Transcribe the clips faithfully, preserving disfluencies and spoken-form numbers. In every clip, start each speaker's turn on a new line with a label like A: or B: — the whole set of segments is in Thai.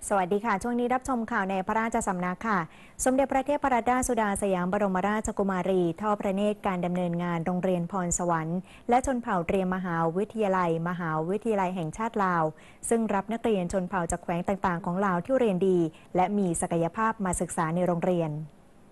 A: สวัสดีค่ะช่วงนี้รับชมข่าวในพระราชสำนักค่ะสมเด็จพระเทพรัตนราชสุดาสยามบรมราชกุมารีทอดพระเนตรการดำเนินงานโรงเรียนพรสวรรค์และชนเผ่าเตรียมมหาวิทยาลัย มหาวิทยาลัยแห่งชาติลาวซึ่งรับนักเรียนชนเผ่าจากแขวงต่างๆของลาวที่เรียนดีและมีศักยภาพมาศึกษาในโรงเรียน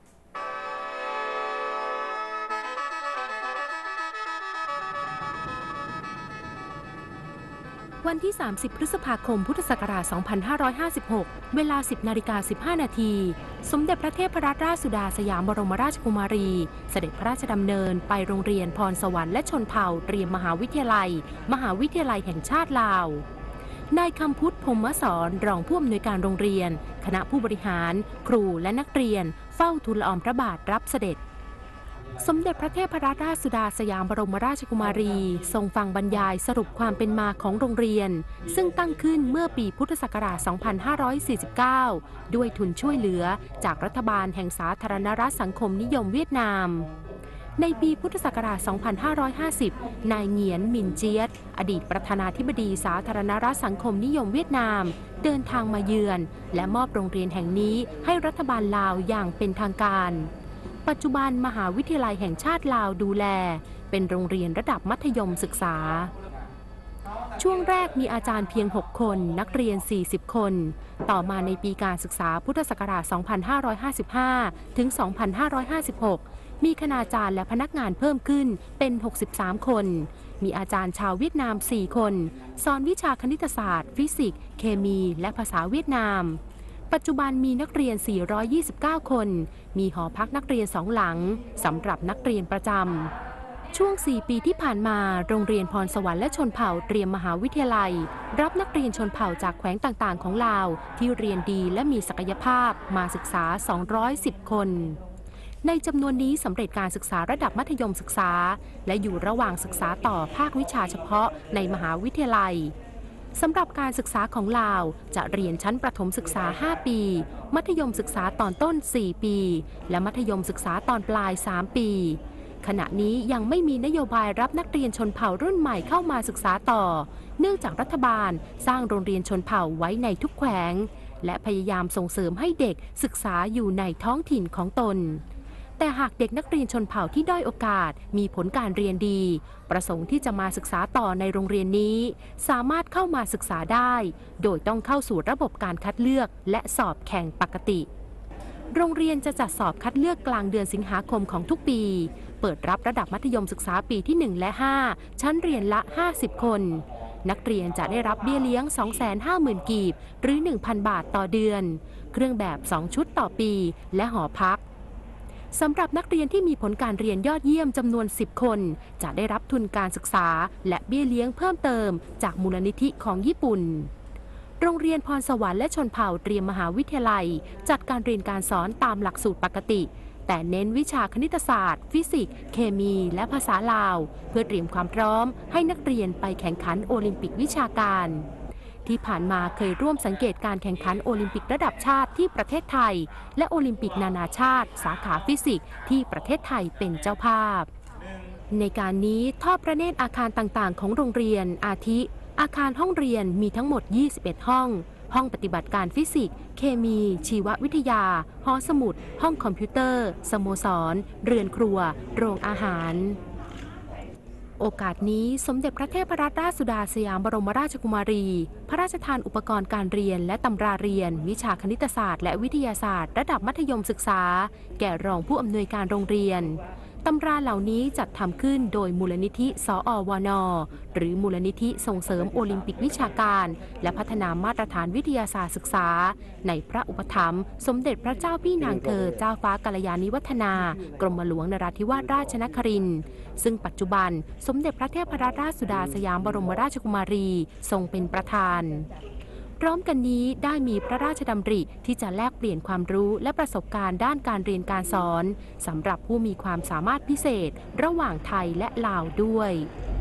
B: วันที่ สามสิบ พฤษภาคม พุทธศักราช สองพันห้าร้อยห้าสิบหก เวลา สิบนาฬิกาสิบห้านาที สมเด็จพระเทพรัตนราชสุดาสยามบรมราชกุมารี เสด็จพระราชดำเนินไปโรงเรียนพรสวรรค์และชนเผ่าเตรียมมหาวิทยาลัย มหาวิทยาลัยแห่งชาติลาว นายคำพุทธ พรหมสอนรองผู้อำนวยการโรงเรียน คณะผู้บริหาร ครูและนักเรียน เฝ้าทูลละอองพระบาทรับเสด็จสมเด็จพระเทพรัตนราชสุดาสยามบรมราชกุมารีทรงฟังบรรยายสรุปความเป็นมาของโรงเรียนซึ่งตั้งขึ้นเมื่อปีพุทธศักราช สองพันห้าร้อยสี่สิบเก้า ด้วยทุนช่วยเหลือจากรัฐบาลแห่งสาธารณรัฐสังคมนิยมเวียดนามในปีพุทธศักราช สองพันห้าร้อยห้าสิบ นายเหงียนหมินเจียตอดีตประธานาธิบดีสาธารณรัฐสังคมนิยมเวียดนามเดินทางมาเยือนและมอบโรงเรียนแห่งนี้ให้รัฐบาลลาวอย่างเป็นทางการปัจจุบันมหาวิทยาลัยแห่งชาติลาวดูแลเป็นโรงเรียนระดับมัธยมศึกษาช่วงแรกมีอาจารย์เพียงหกคนนักเรียนสี่สิบคนต่อมาในปีการศึกษาพุทธศักราช สองพันห้าร้อยห้าสิบห้า ถึง สองพันห้าร้อยห้าสิบหก มีคณาจารย์และพนักงานเพิ่มขึ้นเป็นหกสิบสามคนมีอาจารย์ชาวเวียดนามสี่คนสอนวิชาคณิตศาสตร์ฟิสิกส์เคมีและภาษาเวียดนามปัจจุบันมีนักเรียนสี่ร้อยยี่สิบเก้าคนมีหอพักนักเรียนสองหลังสำหรับนักเรียนประจำช่วงสี่ปีที่ผ่านมาโรงเรียนพรสวรรค์และชนเผ่าเตรียมมหาวิทยาลัยรับนักเรียนชนเผ่าจากแขวงต่างๆของลาวที่เรียนดีและมีศักยภาพมาศึกษาสองร้อยสิบคนในจำนวนนี้สำเร็จการศึกษาระดับมัธยมศึกษาและอยู่ระหว่างศึกษาต่อภาควิชาเฉพาะในมหาวิทยาลัยสำหรับการศึกษาของลาวจะเรียนชั้นประถมศึกษาห้าปีมัธยมศึกษาตอนต้นสี่ปีและมัธยมศึกษาตอนปลายสามปีขณะนี้ยังไม่มีนโยบายรับนักเรียนชนเผ่ารุ่นใหม่เข้ามาศึกษาต่อเนื่องจากรัฐบาลสร้างโรงเรียนชนเผ่าไว้ในทุกแขวงและพยายามส่งเสริมให้เด็กศึกษาอยู่ในท้องถิ่นของตนแต่หากเด็กนักเรียนชนเผ่าที่ด้อยโอกาสมีผลการเรียนดีประสงค์ที่จะมาศึกษาต่อในโรงเรียนนี้สามารถเข้ามาศึกษาได้โดยต้องเข้าสู่ระบบการคัดเลือกและสอบแข่งปกติโรงเรียนจะจัดสอบคัดเลือกกลางเดือนสิงหาคมของทุกปีเปิดรับระดับมัธยมศึกษาปีที่หนึ่งและห้าชั้นเรียนละห้าสิบคนนักเรียนจะได้รับเบี้ยเลี้ยง สองแสนห้าหมื่น กีบหรือ หนึ่งพัน บาทต่อเดือนเครื่องแบบสองชุดต่อปีและหอพักสำหรับนักเรียนที่มีผลการเรียนยอดเยี่ยมจำนวนสิบคนจะได้รับทุนการศึกษาและเบี้ยเลี้ยงเพิ่มเติมจากมูลนิธิของญี่ปุ่นโรงเรียนพรสวรรค์และชนเผ่าเตรียมมหาวิทยาลัยจัดการเรียนการสอนตามหลักสูตรปกติแต่เน้นวิชาคณิตศาสตร์ฟิสิกส์เคมีและภาษาลาวเพื่อเตรียมความพร้อมให้นักเรียนไปแข่งขันโอลิมปิกวิชาการที่ผ่านมาเคยร่วมสังเกตการแข่งขันโอลิมปิกระดับชาติที่ประเทศไทยและโอลิมปิกนานาชาติสาขาฟิสิกส์ที่ประเทศไทยเป็นเจ้าภาพในการนี้ทอดพระเนตรอาคารต่างๆของโรงเรียนอาทิอาคารห้องเรียนมีทั้งหมดยี่สิบเอ็ดห้องห้องปฏิบัติการฟิสิกส์เคมีชีววิทยาหอสมุดห้องคอมพิวเตอร์สโมสรเรือนครัวโรงอาหารโอกาสนี้สมเด็จพระเทพรัตนราชสุดาสยามบรมราชกุมารีพระราชทานอุปกรณ์การเรียนและตำราเรียนวิชาคณิตศาสตร์และวิทยาศาสตร์ระดับมัธยมศึกษาแก่รองผู้อำนวยการโรงเรียนตำราเหล่านี้จัดทำขึ้นโดยมูลนิธิสอวนหรือมูลนิธิส่งเสริมโอลิมปิกวิชาการและพัฒนามาตรฐานวิทยาศาสตร์ศึกษาในพระอุปถัมภ์สมเด็จพระเจ้าพี่นางเธอเจ้าฟ้ากัลยาณิวัฒนากรมหลวงนราธิวาสราชนครินทร์ซึ่งปัจจุบันสมเด็จพระเทพรัตนราชสุดาสยามบรมราชกุมารีทรงเป็นประธานพร้อมกันนี้ได้มีพระราชดำริที่จะแลกเปลี่ยนความรู้และประสบการณ์ด้านการเรียนการสอนสำหรับผู้มีความสามารถพิเศษระหว่างไทยและลาวด้วย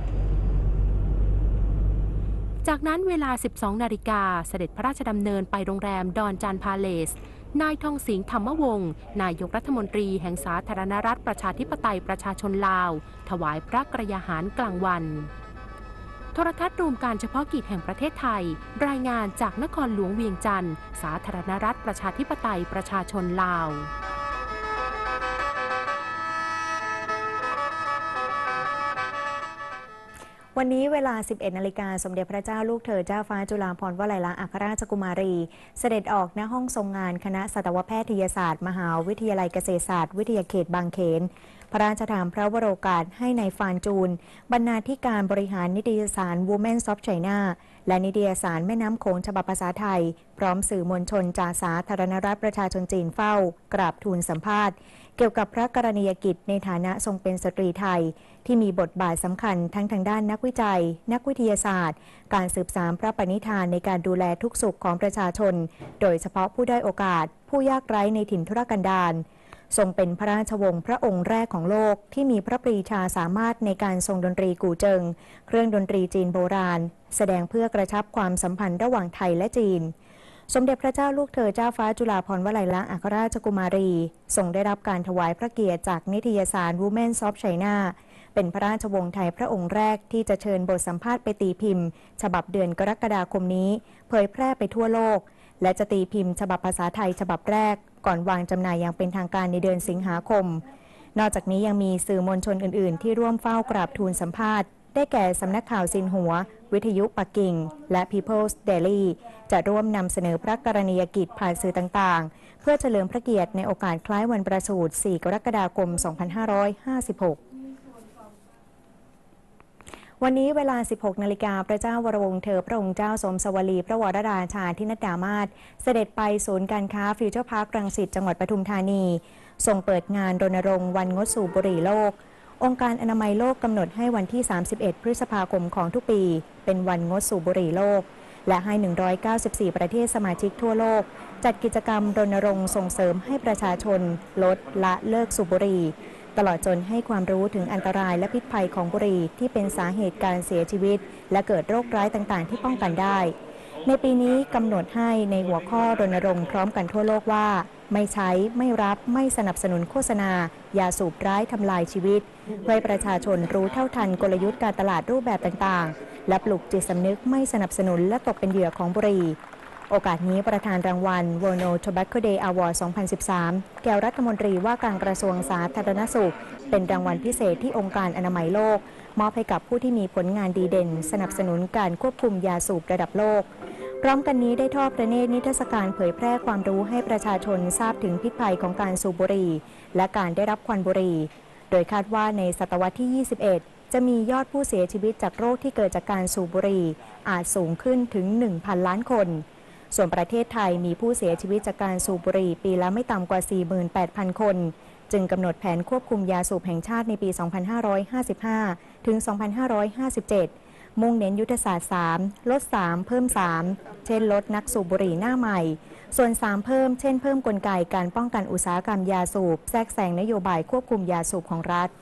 B: จากนั้นเวลา สิบสองนาฬิกาเสด็จพระราชดำเนินไปโรงแรมดอนจันพาเลสนายทองสิงห์ธรรมวงศ์นายกรัฐมนตรีแห่งสาธารณรัฐประชาธิปไตยประชาชนลาวถวายพระกรยาหารกลางวันทรทัศน์รวมการเฉพาะกิจแห่งประเทศไทยรายงานจากนครหลวงเวียงจันทร์สาธารณรัฐประชาธิปไตยประชาชนลาว
A: วันนี้เวลา สิบเอ็ด นาฬิกาสมเด็จพระเจ้าลูกเธอเจ้าฟ้าจุฬาภรณ์วลัยลักษณ์อัครราชกุมารีเสด็จออกณห้องทรงงานคณะสัตวแพทยศาสตร์มหาวิทยาลัยเกษตรศาสตร์วิทยาเขตบางเขนพระราชทานพระวโรกาสให้นายฟานจูนบรรณาธิการบริหารนิตยสาร Women of China และนิตยสารแม่น้ำโขงฉบับภาษาไทยพร้อมสื่อมวลชนจากสาธารณรัฐประชาชนจีนเฝ้ากราบทูลสัมภาษณ์เกี่ยวกับพระกรณียกิจในฐานะทรงเป็นสตรีไทยที่มีบทบาทสำคัญทั้งทางด้านนักวิจัยนักวิทยาศาสตร์การสืบสานพระปณิธานในการดูแลทุกสุขของประชาชนโดยเฉพาะผู้ด้อยโอกาสผู้ยากไร้ในถิ่นทุรกันดารทรงเป็นพระราชวงศ์พระองค์แรกของโลกที่มีพระปรีชาสามารถในการทรงดนตรีกู่เจิงเครื่องดนตรีจีนโบราณแสดงเพื่อกระชับความสัมพันธ์ระหว่างไทยและจีนสมเด็จพระเจ้าลูกเธอเจ้าฟ้าจุฬาภรณ์วลัยลักษณ์อัครราชกุมารีทรงได้รับการถวายพระเกียรติจากนิตยสาร Women of China เป็นพระราชวงศ์ไทยพระองค์แรกที่จะเชิญบทสัมภาษณ์ไปตีพิมพ์ฉบับเดือนกรกฎาคมนี้เผยแพร่ไปทั่วโลกและจะตีพิมพ์ฉบับภาษาไทยฉบับแรกก่อนวางจำหน่ายอย่างเป็นทางการในเดือนสิงหาคมนอกจากนี้ยังมีสื่อมวลชนอื่นๆที่ร่วมเฝ้ากราบทูลสัมภาษณ์ได้แก่สำนักข่าวซินหัววิทยุปักกิ่งและ People's Daily จะร่วมนำเสนอพระกรณียกิจผ่านสื่อต่างๆเพื่อเฉลิมพระเกียรติในโอกาสคล้ายวันประสูติ สี่ กรกฎาคม สองพันห้าร้อยห้าสิบหกวันนี้เวลา สิบหก นาฬิกาพระเจ้าวรวงศ์เธอพระองค์เจ้าสมสวลีพระวรราชาธินดามาศเสด็จไปศูนย์การค้าฟิวเจอร์พาร์ครังสิตจังหวัดปทุมธานีทรงเปิดงานรณรงค์วันงดสูบบุหรี่โลกองค์การอนามัยโลกกำหนดให้วันที่ สามสิบเอ็ด พฤษภาคมของทุกปีเป็นวันงดสูบบุหรี่โลกและให้ หนึ่งร้อยเก้าสิบสี่ ประเทศสมาชิกทั่วโลกจัดกิจกรรมรณรงค์ส่งเสริมให้ประชาชนลดละเลิกสูบบุหรี่ตลอดจนให้ความรู้ถึงอันตรายและพิษภัยของบุหรี่ที่เป็นสาเหตุการเสียชีวิตและเกิดโรคร้ายต่างๆที่ป้องกันได้ในปีนี้กำหนดให้ในหัวข้อรณรงค์พร้อมกันทั่วโลกว่าไม่ใช้ไม่รับไม่สนับสนุนโฆษณายาสูบร้ายทำลายชีวิตเพื่อให้ประชาชนรู้เท่าทันกลยุทธ์การตลาดรูปแบบต่างๆและปลุกจิตสำนึกไม่สนับสนุนและตกเป็นเหยื่อของบุหรี่โอกาสนี้ประธานรางวัล World No Tobacco Day Award สองพันสิบสาม แก่รัฐมนตรีว่าการกระทรวงสาธารณสุขเป็นรางวัลพิเศษที่องค์การอนามัยโลกมอบให้กับผู้ที่มีผลงานดีเด่นสนับสนุนการควบคุมยาสูบระดับโลกพร้อมกันนี้ได้ทอดพระเนตรนิทรรศการเผยแพร่ความรู้ให้ประชาชนทราบถึงพิษภัยของการสูบบุหรี่และการได้รับควันบุหรี่โดยคาดว่าในศตวรรษที่ ยี่สิบเอ็ด จะมียอดผู้เสียชีวิตจากโรคที่เกิดจากการสูบบุหรี่อาจสูงขึ้นถึง หนึ่งพัน ล้านคนส่วนประเทศไทยมีผู้เสียชีวิตจากการสูบบุหรี่ปีละไม่ต่ำกว่า สี่หมื่นแปดพัน คนจึงกำหนดแผนควบคุมยาสูบแห่งชาติในปี สองพันห้าร้อยห้าสิบห้า ถึง สองพันห้าร้อยห้าสิบเจ็ด มุ่งเน้นยุทธศาสตร์ สาม ลด สาม เพิ่ม สาม เช่นลดนักสูบบุหรี่หน้าใหม่ส่วน สาม เพิ่มเช่นเพิ่มกลไกการป้องกันอุตสาหกรรมยาสูบแทรกแซงนโยบายควบคุมยาสูบของรัฐ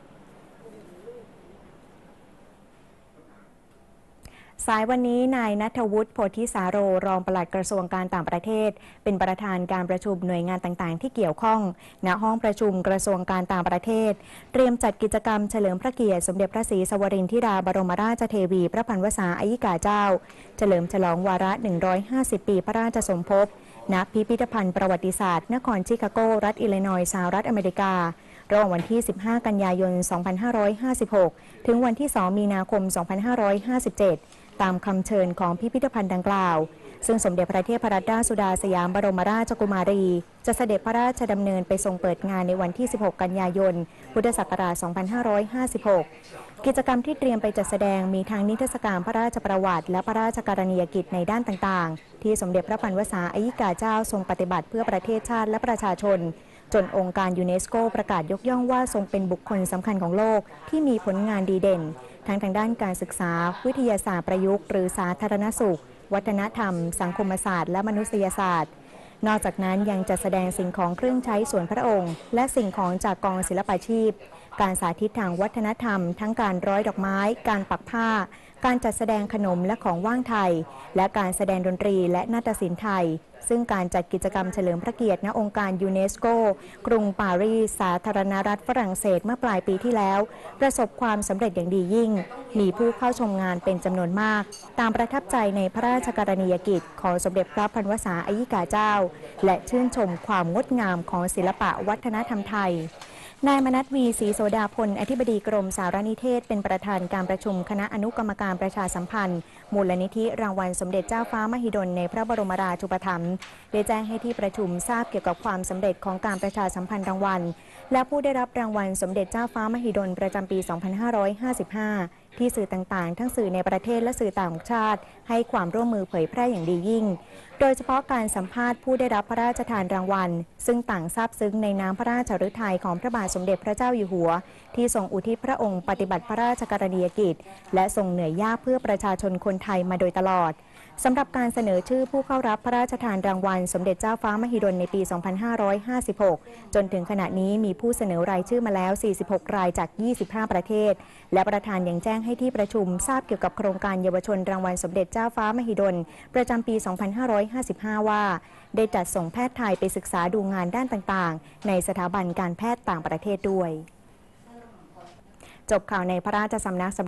A: สายวันนี้นายณัฐวุฒิโพธิสาโรรองปลัดกระทรวงการต่างประเทศเป็นประธานการประชุมหน่วยงานต่างๆที่เกี่ยวข้องณห้องประชุมกระทรวงการต่างประเทศเตรียมจัดกิจกรรมเฉลิมพระเกียรติสมเด็จพระศรีสวรินทร์ธิดาบรมราชเทวีพระพันวษาอัยกาเจ้าเฉลิมฉลองวาระหนึ่งร้อยห้าสิบปีพระราชสมภพณพิพิธภัณฑ์ประวัติศาสตร์นครชิคาโกรัฐอิลลินอยส์สหรัฐอเมริการะหว่างวันที่สิบห้ากันยายนสองพันห้าร้อยห้าสิบหกถึงวันที่สองมีนาคมสองพันห้าร้อยห้าสิบเจ็ดตามคำเชิญของพิพิธภัณฑ์ดังกล่าวซึ่งสมเด็จพระเทพรัตนราชสุดาสยามบรมราชกุมารีจะเสด็จพระราชดำเนินไปทรงเปิดงานในวันที่สิบหกกันยายนพุทธศักราชสองพันห้าร้อยห้าสิบหกกิจกรรมที่เตรียมไปจัดแสดงมีทั้งนิทรรศการพระราชประวัติและพระราชกรณียกิจในด้านต่างๆที่สมเด็จพระพันวษาอัยกาเจ้าทรงปฏิบัติเพื่อประเทศชาติและประชาชนจนองค์การยูเนสโกประกาศยกย่องว่าทรงเป็นบุคคลสำคัญของโลกที่มีผลงานดีเด่นทั้งทางด้านการศึกษาวิทยาศาสตร์ประยุกต์หรือสาธารณสุขวัฒนธรรมสังคมศาสตร์และมนุษยศาสตร์นอกจากนั้นยังจัดแสดงสิ่งของเครื่องใช้ส่วนพระองค์และสิ่งของจากกองศิลปาชีพการสาธิตทางวัฒนธรรมทั้งการร้อยดอกไม้การปักผ้าการจัดแสดงขนมและของว่างไทยและการแสดงดนตรีและนาฏศิลป์ไทยซึ่งการจัดกิจกรรมเฉลิมพระเกียรติณองค์การยูเนสโกกรุงปารีสสาธารณรัฐฝรั่งเศสเมื่อปลายปีที่แล้วประสบความสำเร็จอย่างดียิ่งมีผู้เข้าชมงานเป็นจำนวนมากตามประทับใจในพระราชกรณียกิจของสมเด็จพระพันวษาอัยยิกาเจ้าและชื่นชมความงดงามของศิลปะวัฒนธรรมไทยนายมนัสวีศรีโสดาพลอธิบดีกรมสารนิเทศเป็นประธานการประชุมคณะอนุกรรมการประชาสัมพันธ์มูลนิธิรางวัลสมเด็จเจ้าฟ้ามหิดลในพระบรมราชูปถัมภ์ได้แจ้งให้ที่ประชุมทราบเกี่ยวกับความสำเร็จของการประชาสัมพันธ์รางวัลและผู้ได้รับรางวัลสมเด็จเจ้าฟ้ามหิดลประจำปี สองพันห้าร้อยห้าสิบห้า ที่สื่อต่างๆทั้งสื่อในประเทศและสื่อต่างชาติให้ความร่วมมือเผยแพร่อย่างดียิ่งโดยเฉพาะการสัมภาษณ์ผู้ได้รับพระราชทานรางวัลซึ่งต่างซาบซึ้งในน้ำพระราชฤทัยของพระบาทสมเด็จพระเจ้าอยู่หัวที่ทรงอุทิศพระองค์ปฏิบัติพระราชกรณียกิจและทรงเหนื่อยยากเพื่อประชาชนคนไทยมาโดยตลอดสำหรับการเสนอชื่อผู้เข้ารับพระราชทานรางวัลสมเด็จเจ้าฟ้ามหิดลในปี สองพันห้าร้อยห้าสิบหก จนถึงขณะนี้มีผู้เสนอรายชื่อมาแล้ว สี่สิบหก รายจาก ยี่สิบห้า ประเทศและประธานยังแจ้งให้ที่ประชุมทราบเกี่ยวกับโครงการเยาวชนรางวัลสมเด็จเจ้าฟ้ามหิดลประจำปี สองพันห้าร้อยห้าสิบห้า ว่าได้จัดส่งแพทย์ไทยไปศึกษาดูงานด้านต่างๆในสถาบันการแพทย์ต่างประเทศด้วยจบข่าวในพระราชสำนัก